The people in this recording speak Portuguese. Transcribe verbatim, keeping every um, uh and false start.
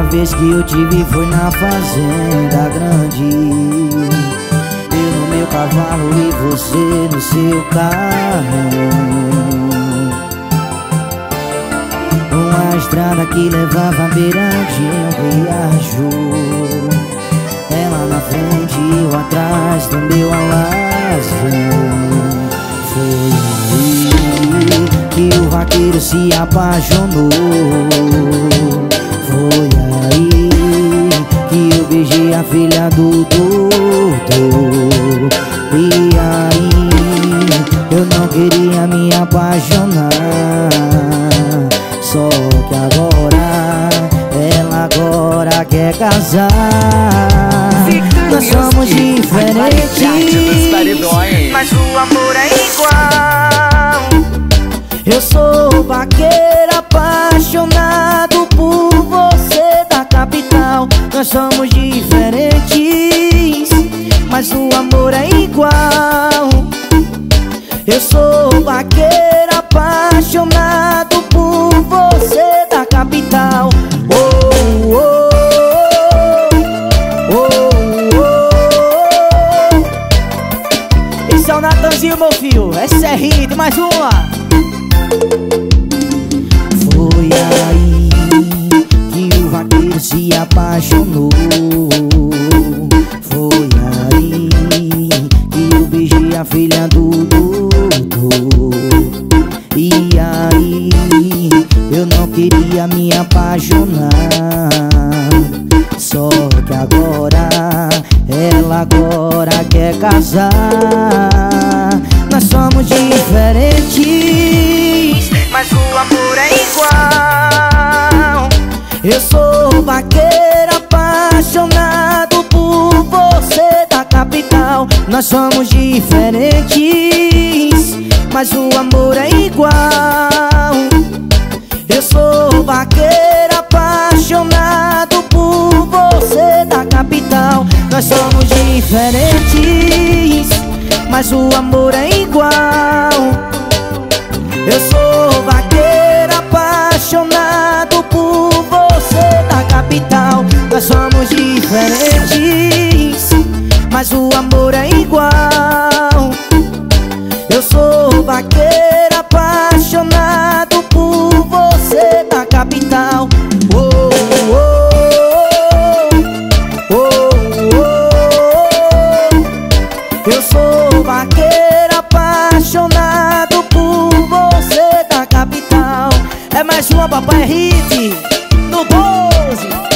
primeira vez que eu te vi foi na fazenda grande. Eu no meu cavalo e você no seu carro. Uma estrada que levava beirante um riacho. Ela na frente e eu atrás do meu alazão. Foi aí que o vaqueiro se apaixonou. Foi aí que eu beijei a filha do doutor. E aí eu não queria me apaixonar, só que agora ela agora quer casar. Nós somos diferentes, mas o amor é igual. Eu sou vaqueiro apaixonado por você da capital. Nós somos diferentes, mas o amor é igual. Eu sou vaqueiro apaixonado por você da capital. Oh, oh, oh, oh, oh. Esse é o Natanzinho, meu filho. Esse é hit, mais uma. Foi aí que o vaqueiro se apaixonou. Foi aí que eu beijei a filha do doutor. E aí eu não queria me apaixonar, só que agora ela agora quer casar. Nós somos diferentes, mas o amor é igual. eu sou vaqueiro apaixonado por você da capital. Nós somos diferentes, mas o amor é igual. Eu sou vaqueiro apaixonado por você da capital. Nós somos diferentes, mas o amor é igual. Eu sou vaqueiro apaixonado por você da capital. Nós somos diferentes, mas o amor é igual. Eu sou vaqueiro apaixonado por você da capital. Oh, oh, oh, oh, oh. Eu sou vaqueiro apaixonado por você da capital. É mais uma, papai, é hit no doze.